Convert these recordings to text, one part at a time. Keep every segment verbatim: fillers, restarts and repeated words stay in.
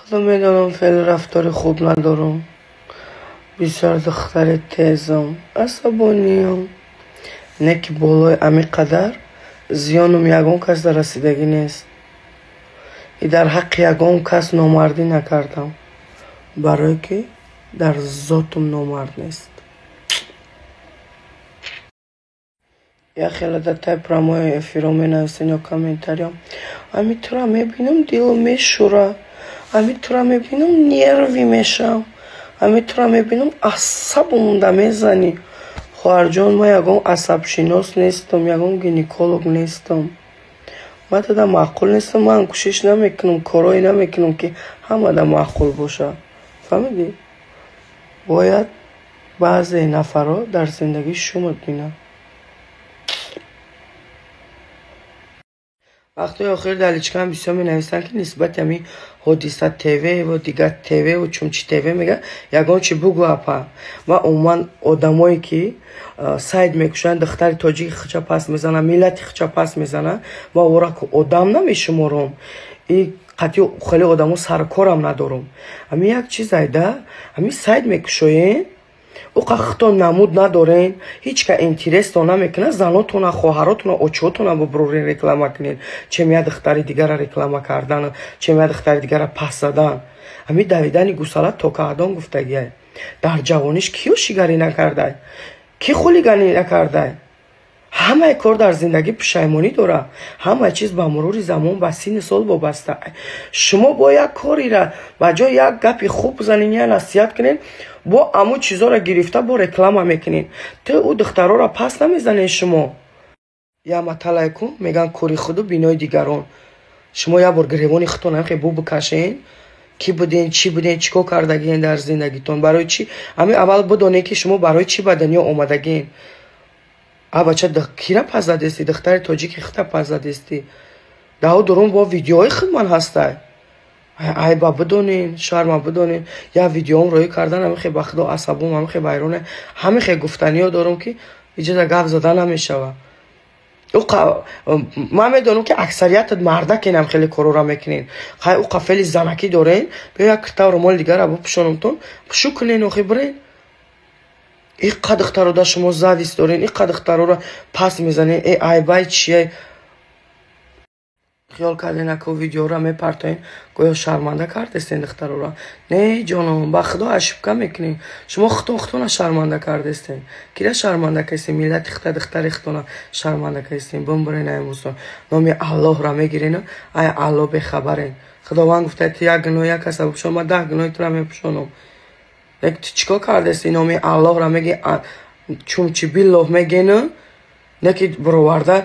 خدا میدانم فعل رفتار خوب ندارم. بسیار دختر تیزم، عصبانیم. نه که بالای امی قدر زیانم یگان کس در رسیدگی نیست. ای در حق یگان کس نامردی نکردم، برای که در ذاتم نامرد نیست. یا خیلی در تای پرامای افیرو می نویسین یا کامنتاریم. امی تو را می بینم دیل می شوره. امی تو را می بینم نیروی میشم. امی تو را می بینم عصبم دا می زنی. خواهر جان، ما یگان عصب شناس نیستم، یگان گینیکولوگ نیستم. ما تا معقول نیستم. من کوشش نمیکنم، کارایی نمیکنم که همه دا معقول باشه. فهمیدی؟ باید بعضی نفرها در زندگی شما بینن. وقتی آخر دلیچکا هم بسیار می نویسن که نسبت همی حدیثت تیوه و دیگر تیوه و چونچی تیوه میگه یگان چی بگو اپا. و عموما آدمایی که ساید میکشن دختر تاجیک خچا پس میزنن، ملت خچا پس میزنن و اورا که آدم نمیشمارم. این قطعی خیلی آدمو سرکارم ندارم. امی یک چیز ایده امی ساید میکشوین او قخطان نمود ندارین، هیچ که انترست نمیکنه. زناتون، خواهراتون، اوچهاتون ببرورین رکلام کنین. چه میاد دختری دیگر را رکلام کردن، چه میاد دختری دیگر را پس زدن. امی دویدن گوساله تا که آدم گفتگیه. در جوانیش کیو شیگری نکرده، کی خولیگانی نکرده. همه کار در زندگی پشیمانی داره. همه چیز با مرور زمان با سین سال وابسته. شما با یک کاری را با جای یک گپی خوب بزنین یا نصیحت کنین، با امو چیزا را گرفته با رکلام میکنین. تو او دخترها را پس نمیزنین. شما یا مطلع کن میگن کاری خودو بینای دیگران. شما یا بار گریوانی خودتون هم خیلی بو بکشین کی بودین، چی بودین، چیکار کردگین در زندگیتون، برای چی. همین اول بدونین که شما برای چی به دنیا اومدگین. آ بچه د کیرا پس زده استی، دختر تاجیک خطا پس زده استی. ده درون با ویدیوهای خود من هسته. ای با بدونین، شرم بدونین. یا ویدیوام روی کردن همه خیلی بخدا عصبم همه خیلی بیرونه. همه خیلی گفتنی ها دارم که ایجاد گپ زدن نمیشوه. او ق... من میدونم که اکثریت مرده که نم خیلی کارو را میکنین. خیلی او قفلی زنکی دارین. بیا یک کتاب رو مال دیگر را بپوشونمتون پشو کنین و خیلی این قد دخترها دا شما زدیست دارین، این قد دخترها را پس میزنین. ای ای بای چیه خیال کردین اکو ویدیو را میپرتین گویا شرمنده کردستین دخترها را. نه جانم، با خدا اشبکه میکنین. شما خطون خطون شرمنده کردستین. کیره شرمنده کستین؟ ملت خطا دختر خطون شرمنده کستین. بمبرین ایموستان نامی الله را میگیرین. ای الله بخبرین. خداوند گفته تی یک گناه یک کسا بپشون، ما ده گناه تو را میپشونم. یک چیکار کردستی؟ نامی الله را میگی چون چی بالله میگی نه نه که برآورده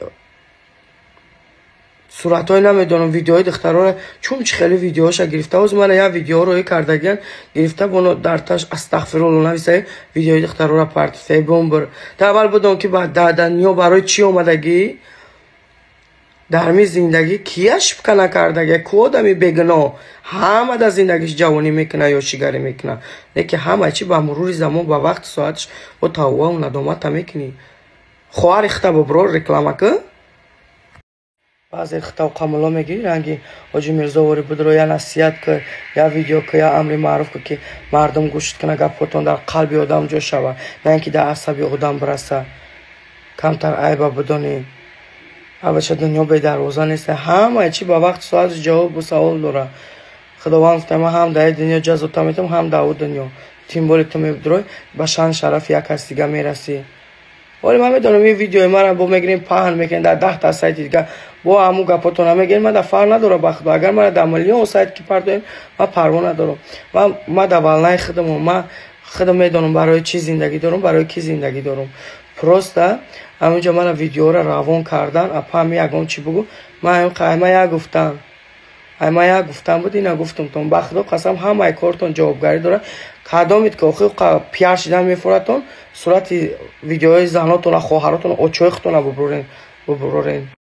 صورت های نمیدونم ویدیوهای دخترها را چون چی خیلی ویدیوهاش گرفته. از من یا ویدیو روی کردگین گرفته بونو در تاش استغفرالله نویسه ویدیوهای دخترها را پرتفته بمبر. تا اول بدون که بعد دادنیا برای چی اومدگی در می زندگی کیش بکنه کردگه کو آدمی بگنا همه در زندگیش جوانی میکنه یا شیگری میکنه. لیکن همه چی با مرور زمان با وقت ساعتش با تاوه و ندامت میکنی. خواهر اختا ببرار رکلامه که بعضی اختا و قملا میگی رنگی حاجی مرزا واری بدرو یا نصیحت که یا ویدیو که یا امری معروف که که مردم گوشت کنه گپاتون در قلبی آدم جا شوه، نه اینکه در عصبی آدم برسه. کمتر عیبه بدونی. بچه دنیا به دروازه نیست. همه چی با وقت سوال جواب و سوال داره. خداوند گفته من هم در دنیا جزوتا میتم هم در دنیا تیم بولی تو میبدروی با شان شرف یک کس دیگه میرسی. ولی من میدونم این ویدیوی من رو با میگیریم پهن میکنیم در ده تا سایت دیگه با همون گپاتون هم میگیریم. من در فعل نداره بخدا. اگر من در میلیون سایت کی پردایم من پروا ندارم. من من در والنای خودم من خودم میدونم برای چی زندگی دارم، برای کی زندگی دارم. پروسته همونجا من ویدیو را روان کردن اپا هم یکم چی بگو من قایمه یک گفتم همه یک گفتم بود اینا گفتم تون بخدا قسم همه کارتون جوابگاری داره. کدامید که آخه پیار شدن میفورتون صورت ویدیوهای زناتون خواهراتون اوچوختون ببرورین ببرورین